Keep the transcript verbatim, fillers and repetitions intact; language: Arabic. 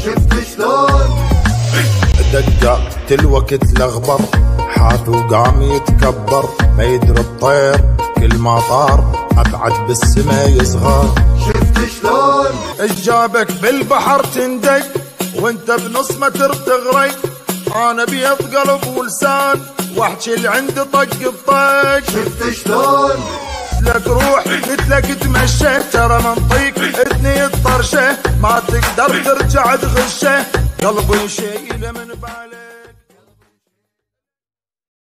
شفت شلون دققت الوقت لغبر، حاث وقام يتكبر، ما يدري الطير كل ما طار ابعد بالسما يصغر. شفت شلون اجابك بالبحر تندق وانت بنص متر تغرق، انا بيض قلب ولسان واحكي اللي عندي طق بطق. شفت شلون لك روح قلت لك تمشى، ترى منطيك اثني الطرشه ما تقدر ترجع تغشه، قلبي شيله من باله.